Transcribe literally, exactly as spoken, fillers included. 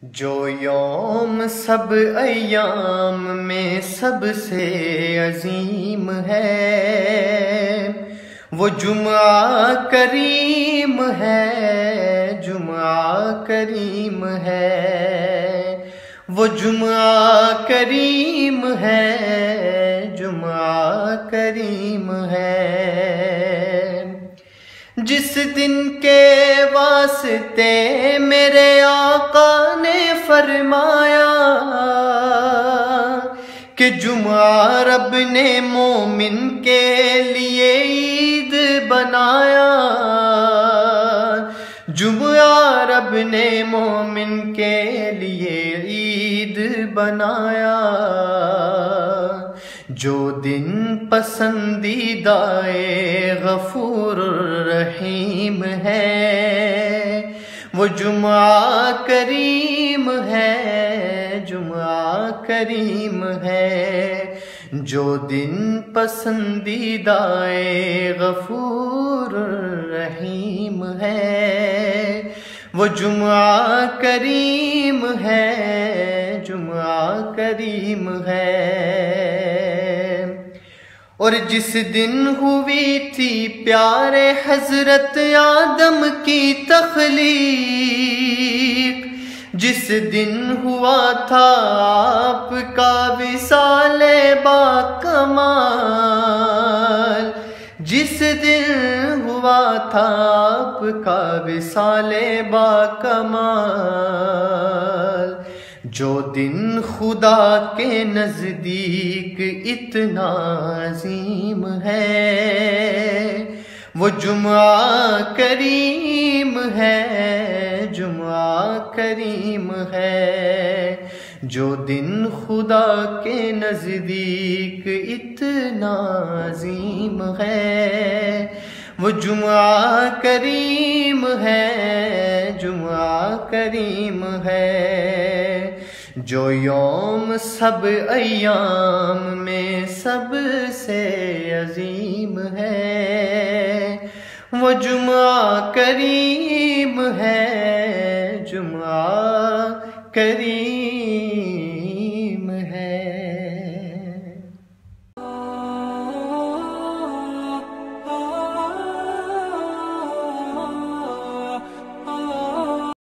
جو یوم سب ایام میں سب سے عظیم ہے، وہ جمعہ کریم ہے، جمعہ کریم ہے، وہ جمعہ کریم ہے، جمعہ کریم ہے، جس دن کے واسطے میرے آقا نے فرمایا کہ جمعہ رب نے مومن کے لیے عید بنایا، جمعہ رب نے مومن کے لیے عید بنایا، جو دن پسندیدہ غفور الرحیم ہے، وہ جمعہ کریم ہے، جمعہ کریم ہے، جو دن پسندیدہ غفور الرحیم ہے، وہ جمعہ کریم ہے، جمعہ کریم ہے۔ اور جس دن ہوئی تھی پیارے حضرت آدم کی تخلیق، جس دن ہوا تھا آپ کا وصال با کمال، جس دن ہوا تھا آپ کا وصال با کمال، جو دن خدا کے نزدیک اتنا عظیم ہے، وہ جمعہ کریم ہے، جمعہ کریم ہے، جو دن خدا کے نزدیک اتنا عظیم ہے، وہ جمعہ کریم ہے، جمعہ کریم ہے، جو یوم سب ایام میں سب سے عظیم ہے، وہ جمعہ کریم ہے، جمعہ کریم